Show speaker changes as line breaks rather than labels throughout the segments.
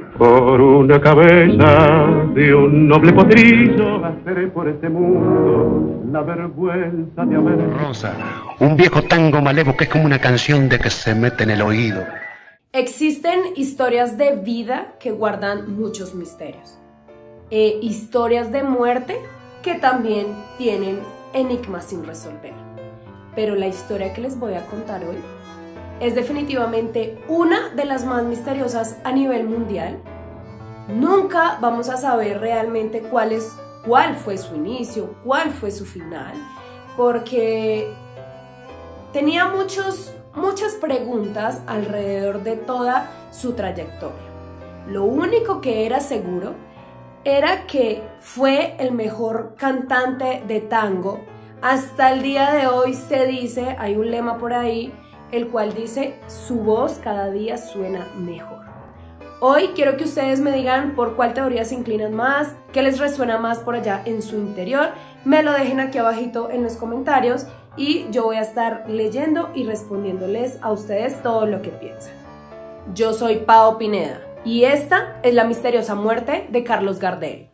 Por una cabeza de un noble potrillo haceré por este mundo la vergüenza de haber...
Rosa, un viejo tango malevo que es como una canción de que se mete en el oído.
Existen historias de vida que guardan muchos misterios. Historias de muerte que también tienen enigmas sin resolver. Pero la historia que les voy a contar hoy es definitivamente una de las más misteriosas a nivel mundial. Nunca vamos a saber realmente cuál fue su inicio, cuál fue su final, porque tenía muchas preguntas alrededor de toda su trayectoria. Lo único que era seguro era que fue el mejor cantante de tango. Hasta el día de hoy se dice, hay un lema por ahí, el cual dice, su voz cada día suena mejor. Hoy quiero que ustedes me digan por cuál teoría se inclinan más, qué les resuena más por allá en su interior. Me lo dejen aquí abajito en los comentarios y yo voy a estar leyendo y respondiéndoles a ustedes todo lo que piensan. Yo soy Pao Pineda y esta es la misteriosa muerte de Carlos Gardel.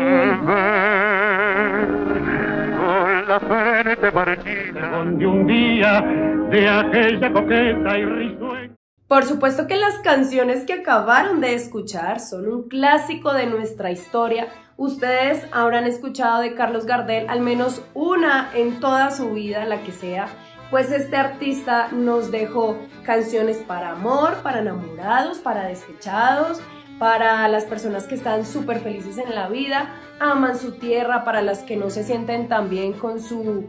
La frente partida donde un día de aquella coqueta y risueña.
Por supuesto que las canciones que acabaron de escuchar son un clásico de nuestra historia. Ustedes habrán escuchado de Carlos Gardel al menos una en toda su vida, la que sea, pues este artista nos dejó canciones para amor, para enamorados, para despechados, para las personas que están súper felices en la vida, aman su tierra, para las que no se sienten tan bien con su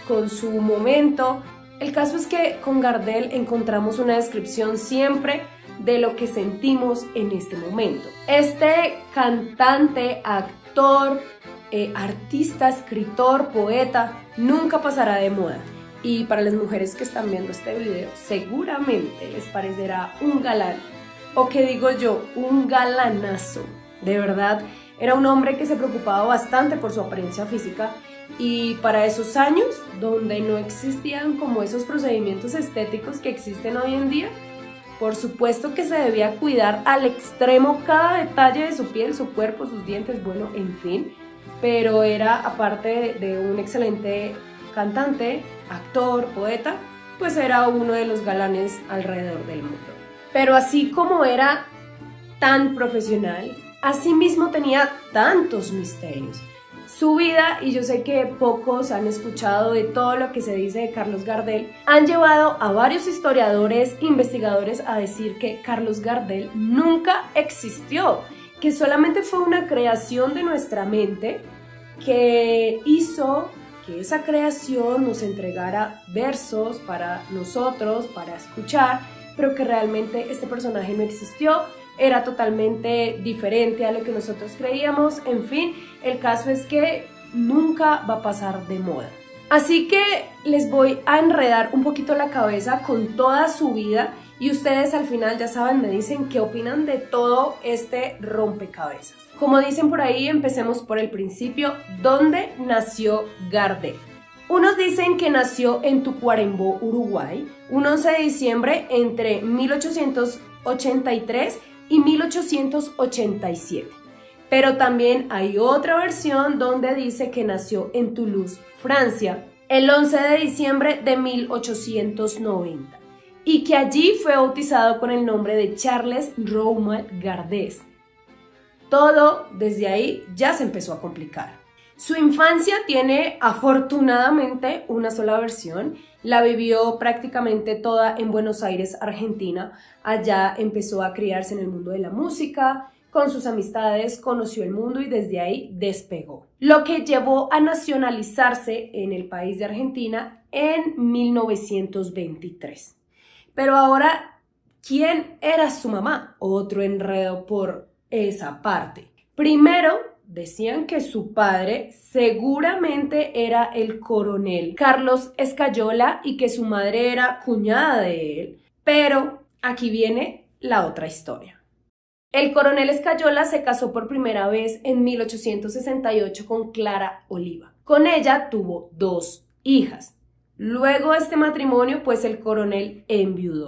momento. El caso es que con Gardel encontramos una descripción siempre de lo que sentimos en este momento. Este cantante, actor, artista, escritor, poeta, nunca pasará de moda. Y para las mujeres que están viendo este video, seguramente les parecerá un galán. O que digo yo, un galanazo. De verdad, era un hombre que se preocupaba bastante por su apariencia física y para esos años, donde no existían como esos procedimientos estéticos que existen hoy en día, por supuesto que se debía cuidar al extremo cada detalle de su piel, su cuerpo, sus dientes, bueno, en fin. Pero era, aparte de un excelente cantante, actor, poeta, pues era uno de los galanes alrededor del mundo. Pero así como era tan profesional, asimismo tenía tantos misterios. Su vida, y yo sé que pocos han escuchado de todo lo que se dice de Carlos Gardel, han llevado a varios historiadores, investigadores a decir que Carlos Gardel nunca existió, que solamente fue una creación de nuestra mente que hizo que esa creación nos entregara versos para nosotros, para escuchar, pero que realmente este personaje no existió, era totalmente diferente a lo que nosotros creíamos. En fin, el caso es que nunca va a pasar de moda. Así que les voy a enredar un poquito la cabeza con toda su vida y ustedes al final, ya saben, me dicen qué opinan de todo este rompecabezas. Como dicen por ahí, empecemos por el principio. ¿Dónde nació Gardel? Unos dicen que nació en Tacuarembó, Uruguay, un 11 de diciembre entre 1883 y 1887. Pero también hay otra versión donde dice que nació en Toulouse, Francia, el 11 de diciembre de 1890 y que allí fue bautizado con el nombre de Charles Romuald Gardel. Todo desde ahí ya se empezó a complicar. Su infancia tiene afortunadamente una sola versión. La vivió prácticamente toda en Buenos Aires, Argentina. Allá empezó a criarse en el mundo de la música, con sus amistades, conoció el mundo y desde ahí despegó. Lo que llevó a nacionalizarse en el país de Argentina en 1923. Pero ahora, ¿quién era su mamá? Otro enredo por esa parte. Primero, decían que su padre seguramente era el coronel Carlos Escayola y que su madre era cuñada de él. Pero aquí viene la otra historia. El coronel Escayola se casó por primera vez en 1868 con Clara Oliva. Con ella tuvo 2 hijas. Luego de este matrimonio, pues el coronel enviudó.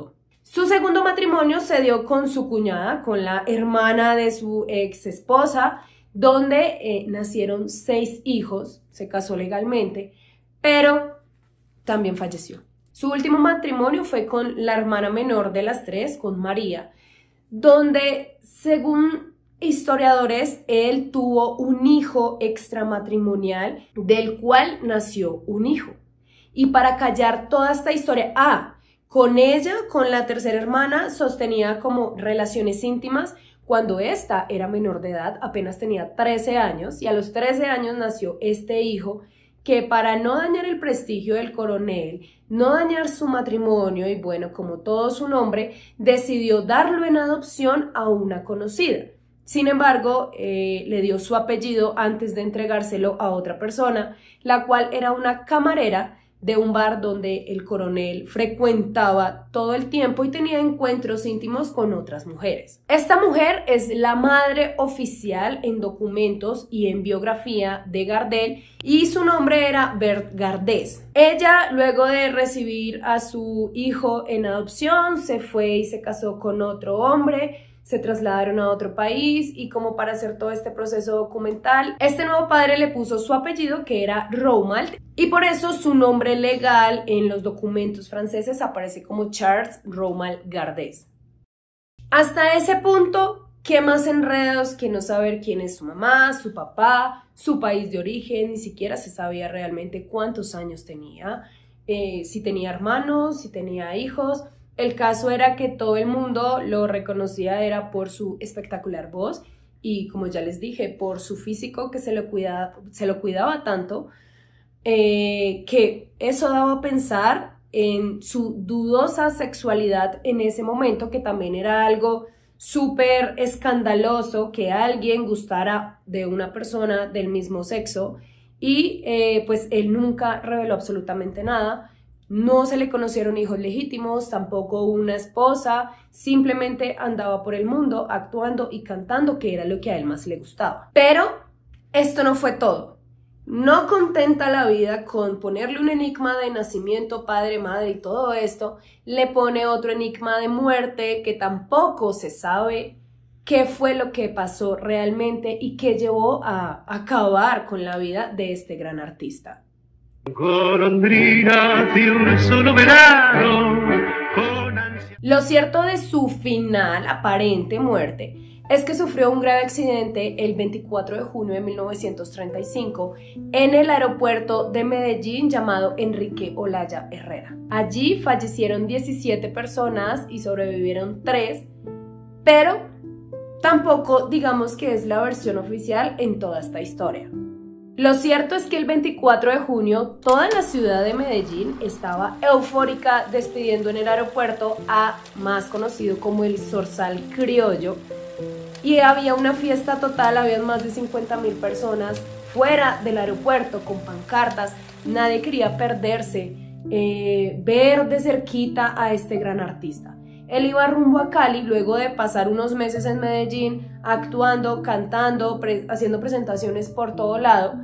Su segundo matrimonio se dio con su cuñada, con la hermana de su ex esposa, donde nacieron 6 hijos, se casó legalmente, pero también falleció. Su último matrimonio fue con la hermana menor de las 3, con María, donde, según historiadores, él tuvo un hijo extramatrimonial del cual nació un hijo. Y para callar toda esta historia, con ella, con la tercera hermana, sostenía como relaciones íntimas cuando ésta era menor de edad, apenas tenía 13 años, y a los 13 años nació este hijo que, para no dañar el prestigio del coronel, no dañar su matrimonio y, bueno, como todo su nombre, decidió darlo en adopción a una conocida. Sin embargo, le dio su apellido antes de entregárselo a otra persona, la cual era una camarera de un bar donde el coronel frecuentaba todo el tiempo y tenía encuentros íntimos con otras mujeres. Esta mujer es la madre oficial en documentos y en biografía de Gardel, y su nombre era Berthe Gardès. Ella, luego de recibir a su hijo en adopción, se fue y se casó con otro hombre. Se trasladaron a otro país y, como para hacer todo este proceso documental, este nuevo padre le puso su apellido, que era Romuald, y por eso su nombre legal en los documentos franceses aparece como Charles Romuald Gardès. Hasta ese punto, ¿qué más enredos que no saber quién es su mamá, su papá, su país de origen? Ni siquiera se sabía realmente cuántos años tenía, si tenía hermanos, si tenía hijos. El caso era que todo el mundo lo reconocía era por su espectacular voz y, como ya les dije, por su físico, que se lo cuidaba tanto, que eso daba a pensar en su dudosa sexualidad en ese momento, que también era algo súper escandaloso que alguien gustara de una persona del mismo sexo, y pues él nunca reveló absolutamente nada. No se le conocieron hijos legítimos, tampoco una esposa, simplemente andaba por el mundo actuando y cantando, que era lo que a él más le gustaba. Pero esto no fue todo. No contenta la vida con ponerle un enigma de nacimiento, padre, madre y todo esto, le pone otro enigma de muerte, que tampoco se sabe qué fue lo que pasó realmente y qué llevó a acabar con la vida de este gran artista.
Golondrina de un solo verano, con ansia.
Lo cierto de su final, aparente muerte, es que sufrió un grave accidente el 24 de junio de 1935 en el aeropuerto de Medellín, llamado Enrique Olaya Herrera. Allí fallecieron 17 personas y sobrevivieron 3, pero tampoco digamos que es la versión oficial en toda esta historia. Lo cierto es que el 24 de junio toda la ciudad de Medellín estaba eufórica despidiendo en el aeropuerto a más conocido como el Zorzal Criollo, y había una fiesta total, había más de 50.000 personas fuera del aeropuerto con pancartas. Nadie quería perderse, ver de cerquita a este gran artista. Él iba rumbo a Cali luego de pasar unos meses en Medellín actuando, cantando, haciendo presentaciones por todo lado.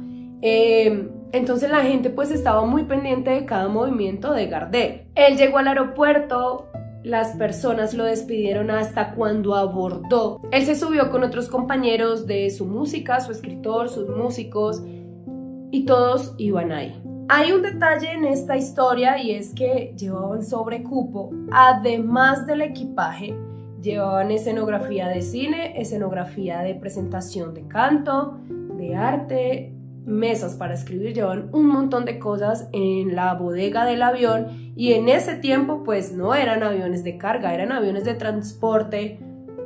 Entonces la gente pues estaba muy pendiente de cada movimiento de Gardel. Él llegó al aeropuerto, las personas lo despidieron hasta cuando abordó. Él se subió con otros compañeros de su música, su escritor, sus músicos, y todos iban ahí. Hay un detalle en esta historia, y es que llevaban sobrecupo, además del equipaje, llevaban escenografía de cine, escenografía de presentación de canto, de arte, mesas para escribir, llevaban un montón de cosas en la bodega del avión, y en ese tiempo pues no eran aviones de carga, eran aviones de transporte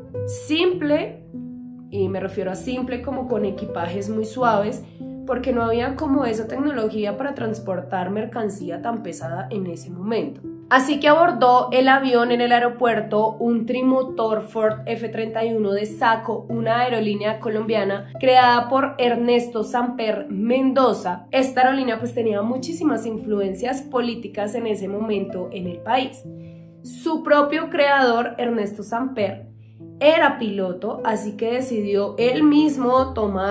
simple, y me refiero a simple como con equipajes muy suaves, porque no había como esa tecnología para transportar mercancía tan pesada en ese momento. Así que abordó el avión en el aeropuerto un trimotor Ford F-31 de Saco, una aerolínea colombiana creada por Ernesto Samper Mendoza. Esta aerolínea pues tenía muchísimas influencias políticas en ese momento en el país. Su propio creador, Ernesto Samper, era piloto, así que decidió él mismo tomar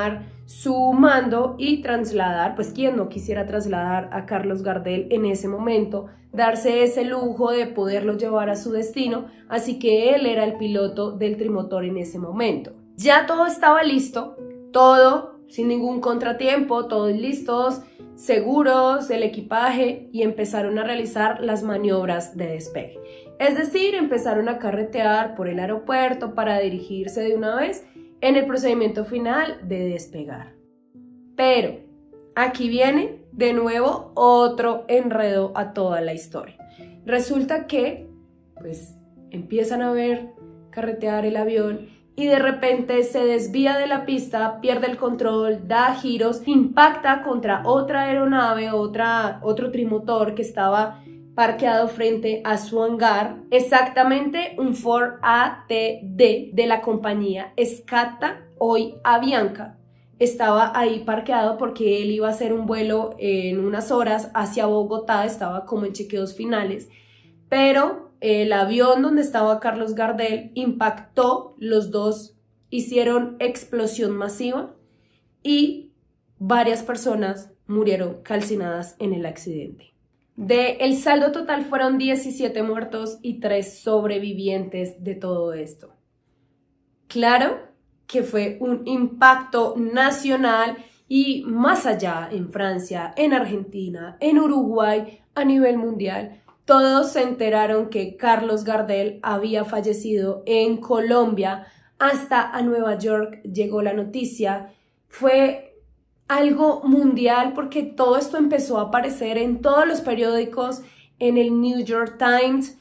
su mando y trasladar, pues quien no quisiera trasladar a Carlos Gardel en ese momento, darse ese lujo de poderlo llevar a su destino, así que él era el piloto del trimotor en ese momento. Ya todo estaba listo, todo sin ningún contratiempo, todos listos, seguros, el equipaje, y empezaron a realizar las maniobras de despegue. Es decir, empezaron a carretear por el aeropuerto para dirigirse de una vez en el procedimiento final de despegar. Pero aquí viene de nuevo otro enredo a toda la historia. Resulta que pues empiezan a ver carretear el avión y de repente se desvía de la pista, pierde el control, da giros, impacta contra otra aeronave, otro trimotor que estaba parqueado frente a su hangar, exactamente un Ford ATD de la compañía Scata, hoy Avianca. Estaba ahí parqueado porque él iba a hacer un vuelo en unas horas hacia Bogotá, estaba como en chequeos finales, pero el avión donde estaba Carlos Gardel impactó, los dos hicieron explosión masiva y varias personas murieron calcinadas en el accidente. El saldo total fueron 17 muertos y 3 sobrevivientes de todo esto. Claro que fue un impacto nacional y más allá, en Francia, en Argentina, en Uruguay, a nivel mundial, todos se enteraron que Carlos Gardel había fallecido en Colombia. Hasta a Nueva York llegó la noticia. Fue algo mundial porque todo esto empezó a aparecer en todos los periódicos, en el New York Times,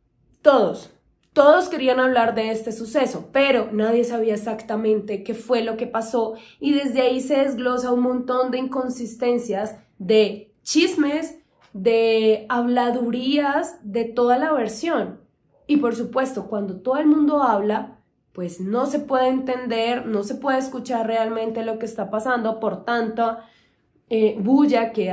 todos querían hablar de este suceso, pero nadie sabía exactamente qué fue lo que pasó y desde ahí se desglosa un montón de inconsistencias, de chismes, de habladurías, de toda la versión. Y por supuesto, cuando todo el mundo habla, pues no se puede entender, no se puede escuchar realmente lo que está pasando por tanta bulla que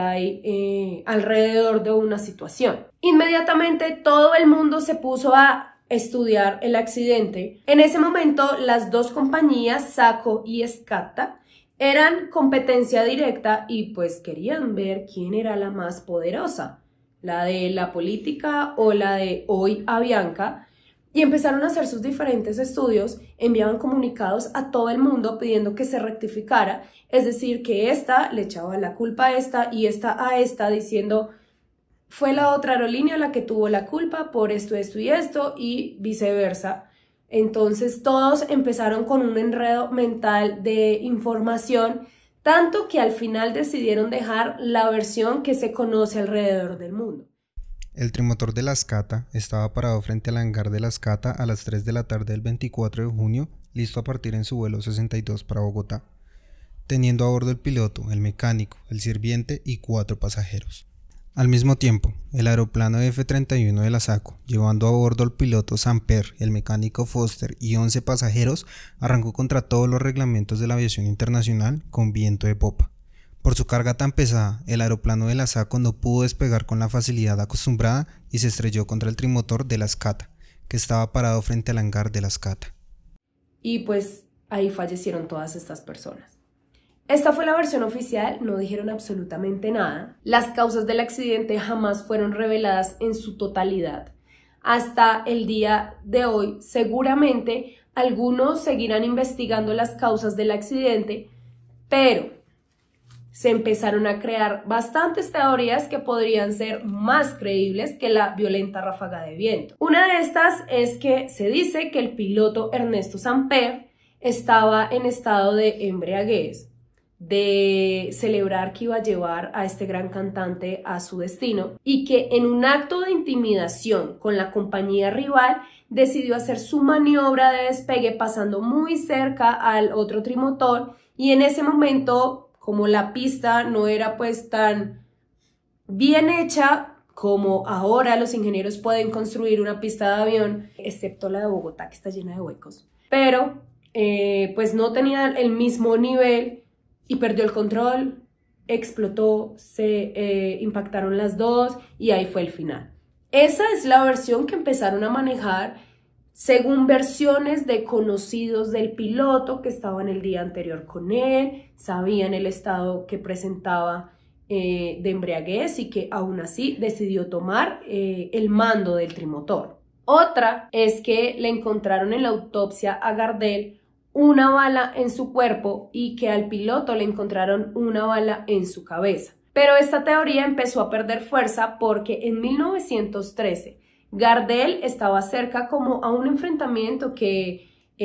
hay alrededor de una situación. Inmediatamente todo el mundo se puso a estudiar el accidente. En ese momento las dos compañías, Saco y Scata, eran competencia directa y pues querían ver quién era la más poderosa, la de la política o la de hoy Avianca. Y empezaron a hacer sus diferentes estudios, enviaban comunicados a todo el mundo pidiendo que se rectificara, es decir, que esta le echaba la culpa a esta y esta a esta, diciendo fue la otra aerolínea la que tuvo la culpa por esto, esto y esto, y viceversa. Entonces todos empezaron con un enredo mental de información, tanto que al final decidieron dejar la versión que se conoce alrededor del mundo.
El trimotor de la Scata estaba parado frente al hangar de la Scata a las 3 de la tarde del 24 de junio, listo a partir en su vuelo 62 para Bogotá, teniendo a bordo el piloto, el mecánico, el sirviente y 4 pasajeros. Al mismo tiempo, el aeroplano F-31 de la Saco, llevando a bordo al piloto Samper, el mecánico Foster y 11 pasajeros, arrancó contra todos los reglamentos de la aviación internacional con viento de popa. Por su carga tan pesada, el aeroplano de la Saco no pudo despegar con la facilidad acostumbrada y se estrelló contra el trimotor de la Scata, que estaba parado frente al hangar de la Scata.
Y pues ahí fallecieron todas estas personas. Esta fue la versión oficial, no dijeron absolutamente nada. Las causas del accidente jamás fueron reveladas en su totalidad. Hasta el día de hoy, seguramente algunos seguirán investigando las causas del accidente, pero se empezaron a crear bastantes teorías que podrían ser más creíbles que la violenta ráfaga de viento. Una de estas es que se dice que el piloto Ernesto Samper estaba en estado de embriaguez, de celebrar que iba a llevar a este gran cantante a su destino y que en un acto de intimidación con la compañía rival decidió hacer su maniobra de despegue pasando muy cerca al otro trimotor y en ese momento, como la pista no era pues tan bien hecha como ahora los ingenieros pueden construir una pista de avión, excepto la de Bogotá que está llena de huecos, pero pues no tenía el mismo nivel y perdió el control, explotó, se impactaron las dos y ahí fue el final. Esa es la versión que empezaron a manejar Según versiones de conocidos del piloto que estaban el día anterior con él, sabían el estado que presentaba de embriaguez y que aún así decidió tomar el mando del trimotor. Otra es que le encontraron en la autopsia a Gardel una bala en su cuerpo y que al piloto le encontraron una bala en su cabeza. Pero esta teoría empezó a perder fuerza porque en 1913 Gardel estaba cerca como a un enfrentamiento que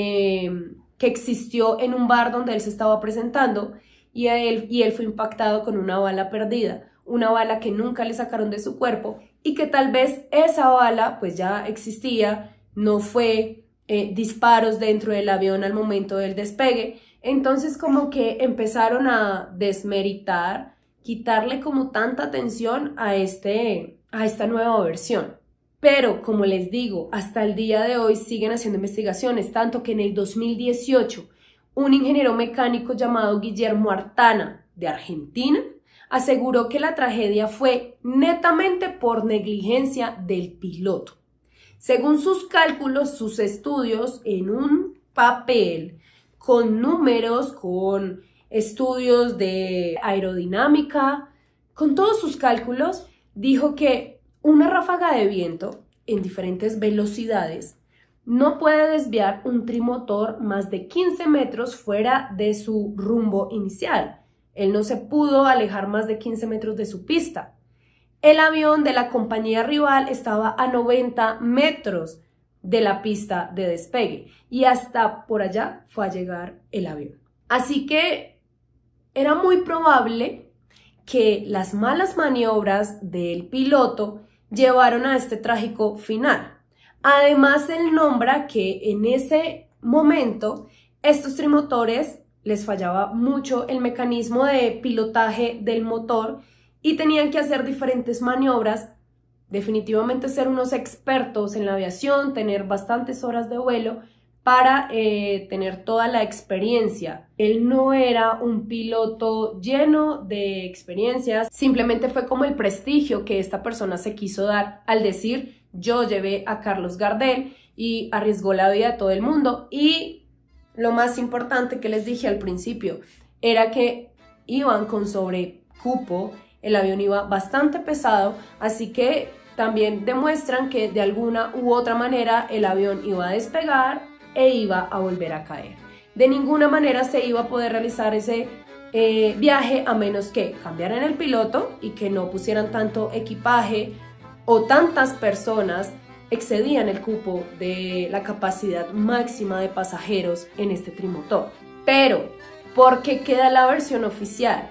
existió en un bar donde él se estaba presentando y él fue impactado con una bala perdida, una bala que nunca le sacaron de su cuerpo y que tal vez esa bala pues ya existía, no fue disparos dentro del avión al momento del despegue. Entonces como que empezaron a desmeritar, quitarle como tanta atención a esta nueva versión. Pero, como les digo, hasta el día de hoy siguen haciendo investigaciones, tanto que en el 2018 un ingeniero mecánico llamado Guillermo Artana, de Argentina, aseguró que la tragedia fue netamente por negligencia del piloto. Según sus cálculos, sus estudios en un papel con números, con estudios de aerodinámica, con todos sus cálculos, dijo que una ráfaga de viento en diferentes velocidades no puede desviar un trimotor más de 15 metros fuera de su rumbo inicial. Él no se pudo alejar más de 15 metros de su pista. El avión de la compañía rival estaba a 90 metros de la pista de despegue y hasta por allá fue a llegar el avión. Así que era muy probable que las malas maniobras del piloto llevaron a este trágico final. Además, él nombra que en ese momento estos trimotores les fallaba mucho el mecanismo de pilotaje del motor y tenían que hacer diferentes maniobras, definitivamente ser unos expertos en la aviación, tener bastantes horas de vuelo para tener toda la experiencia. Él no era un piloto lleno de experiencias, simplemente fue como el prestigio que esta persona se quiso dar al decir: yo llevé a Carlos Gardel y arriesgó la vida de todo el mundo. Y lo más importante que les dije al principio era que iban con sobrecupo, el avión iba bastante pesado, así que también demuestran que de alguna u otra manera el avión iba a despegar e iba a volver a caer. De ninguna manera se iba a poder realizar ese viaje a menos que cambiaran el piloto y que no pusieran tanto equipaje o tantas personas excedían el cupo de la capacidad máxima de pasajeros en este trimotor. Pero, ¿por qué queda la versión oficial?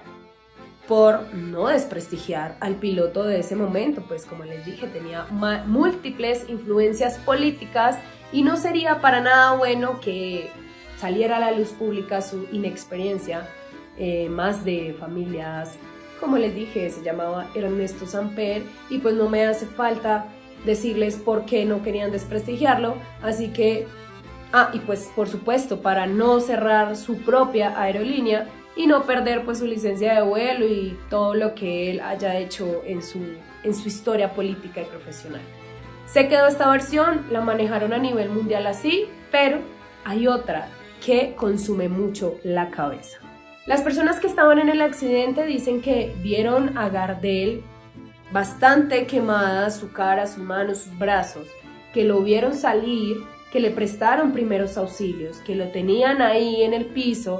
Por no desprestigiar al piloto de ese momento, pues como les dije, tenía múltiples influencias políticas y no sería para nada bueno que saliera a la luz pública su inexperiencia, más de familias, como les dije, se llamaba Ernesto Samper, y pues no me hace falta decirles por qué no querían desprestigiarlo, así que, y pues por supuesto para no cerrar su propia aerolínea y no perder pues su licencia de vuelo y todo lo que él haya hecho en su historia política y profesional. Se quedó esta versión, la manejaron a nivel mundial así, pero hay otra que consume mucho la cabeza. Las personas que estaban en el accidente dicen que vieron a Gardel bastante quemada, su cara, sus manos, sus brazos, que lo vieron salir, que le prestaron primeros auxilios, que lo tenían ahí en el piso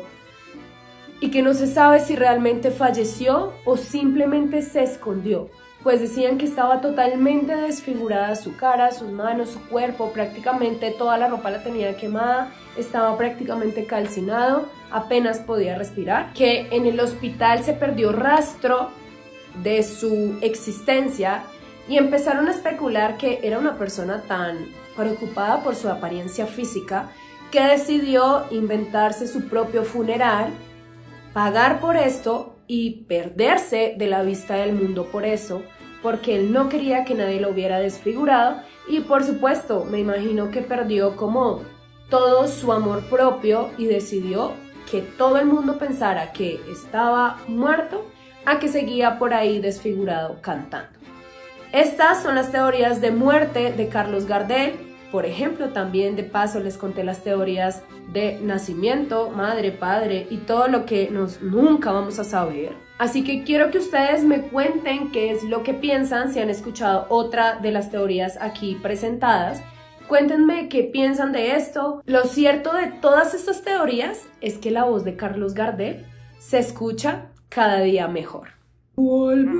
y que no se sabe si realmente falleció o simplemente se escondió, pues decían que estaba totalmente desfigurada su cara, sus manos, su cuerpo, prácticamente toda la ropa la tenía quemada, estaba prácticamente calcinado, apenas podía respirar, que en el hospital se perdió rastro de su existencia y empezaron a especular que era una persona tan preocupada por su apariencia física que decidió inventarse su propio funeral, pagar por esto y perderse de la vista del mundo por eso, porque él no quería que nadie lo hubiera desfigurado y por supuesto me imagino que perdió como todo su amor propio y decidió que todo el mundo pensara que estaba muerto a que seguía por ahí desfigurado cantando. Estas son las teorías de muerte de Carlos Gardel. Por ejemplo, también de paso les conté las teorías de nacimiento, madre, padre y todo lo que nunca vamos a saber. Así que quiero que ustedes me cuenten qué es lo que piensan, si han escuchado otra de las teorías aquí presentadas. Cuéntenme qué piensan de esto. Lo cierto de todas estas teorías es que la voz de Carlos Gardel se escucha cada día mejor.
Con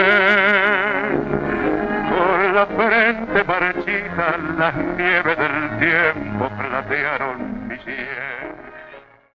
la frente marchita, las nieves del tiempo platearon mi cielo.